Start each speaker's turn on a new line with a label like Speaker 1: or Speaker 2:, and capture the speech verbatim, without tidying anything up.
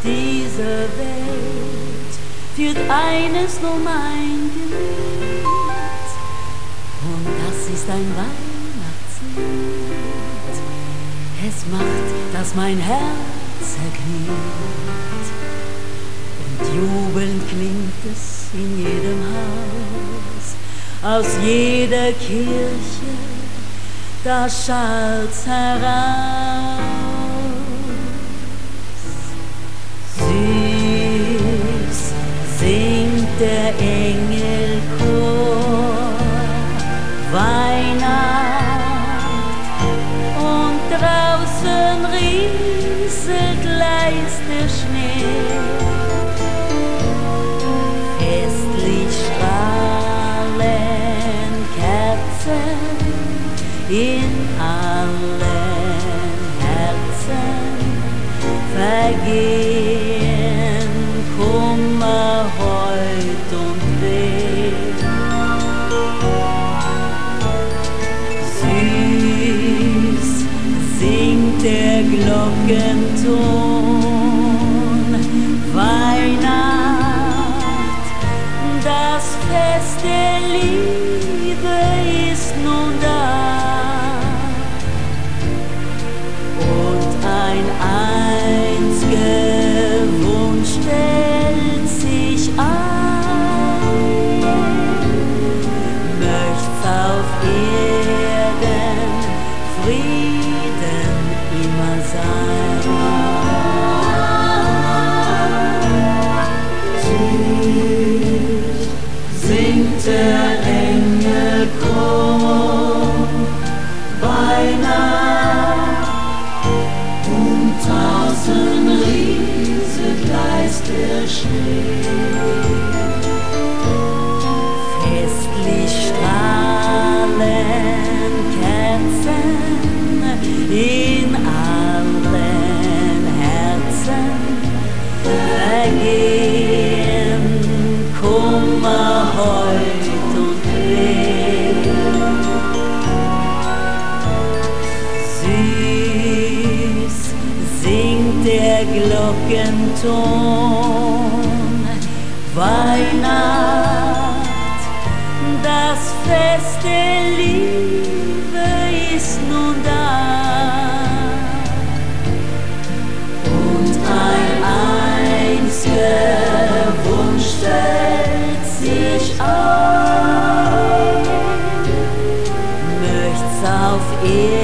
Speaker 1: Diese Welt führt eines nur mein Gemüt, und das ist ein Weihnachtslied. Es macht, dass mein Herz erglüht, und jubelnd klingt es in jedem Haus, aus jeder Kirche, da schallt's heraus. Süß singt der Engelchor Weihnacht, und draußen rieselt leis der Schnee. Festlich strahlen Kerzen in allen Herzen, vergehen Kummer heut und weh. Süß singt der Glockenton Weihnacht, das Fest der Liebe ist nun da. Ein einziger Wunsch stellt sich ein, möcht's auf Erden Frieden immer sein. Süß singt der Engelchor Weihnacht, tausend Riese gleist der Schnee. Festlich strahlen Kerzen in allen Herzen, vergehen Kummer heut und weh. Süß singt der Glockenton Weihnacht, das Fest der Liebe ist nun da, und ein einziger Wunsch stellt sich ein, möcht's auf Erden